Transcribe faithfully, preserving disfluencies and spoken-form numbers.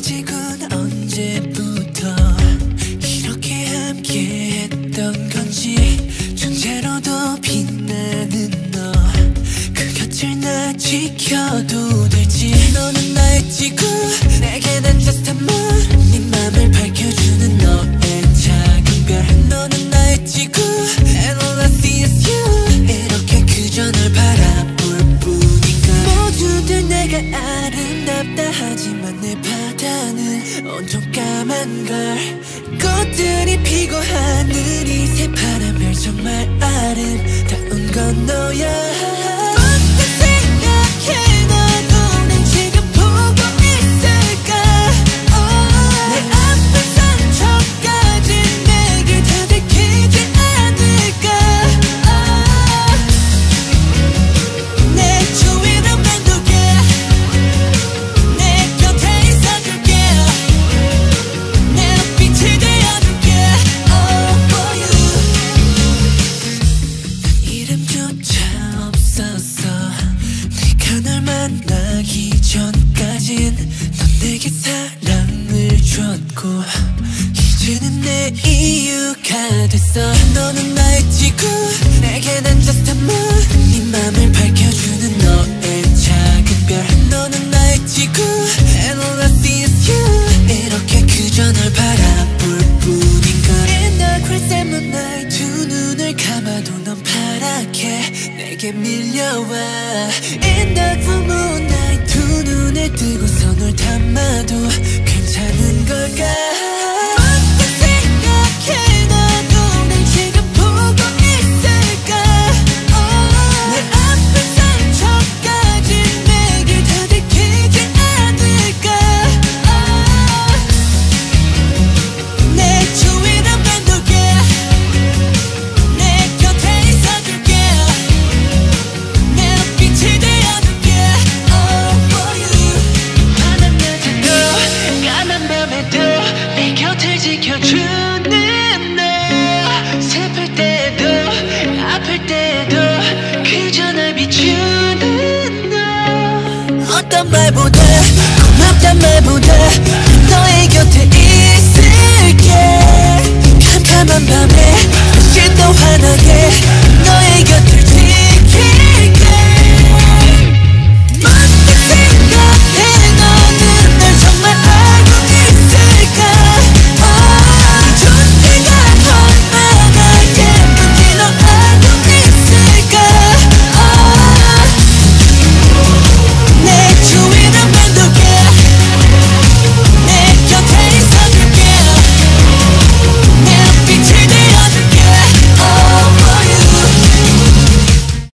아직은 언제부터 이렇게 함께 했던 건지 존재로도 빛나는 너 그 곁을 나 지켜도 될지 너는 나의 지구 내게 난 just a moon 네 맘을 밝혀주는 너의 작은 별 너는 나의 지구 and all I see is you 이렇게 그저 널 바라볼 뿐인가 모두들 내가 아름답다 하지만 내 바다는 온통 까만 걸 꽃들이 피고 하늘이 새파란 별 정말 아름다운 건 너야 만나기 전까진 넌 내게 사랑을 줬고 이제는 내 이유가 됐어 너는 나의 지구 내게 난 just a moon 네 맘을 밝혀주는 너의 작은 별 너는 나의 지구 and all I see is you 이렇게 그저 널 바라볼 뿐인걸 In the crescent moonlight 두 눈을 감아도 넌 파랗게 내게 밀려와 In the full moonlight 두 눈을 뜨고서 널 담아도 괜찮은 걸까 어떻게 생각해 나도 날 지금 보고 있을까 oh. 내 아픈 상처까지 내게 다 들키지 않을까 oh. 내 주위를 맴돌게 내 곁에 있어줄게 내 빛이 되어줄게 oh for you 환한 낮에도 까만 밤에도 내 곁을 지켜주는 너 슬플 때도 아플 때도 그저 날 비추는 너 어떤 말보다 고맙단 말보다 너의 곁에 있을게 캄캄한 밤에 훨씬 더 환하게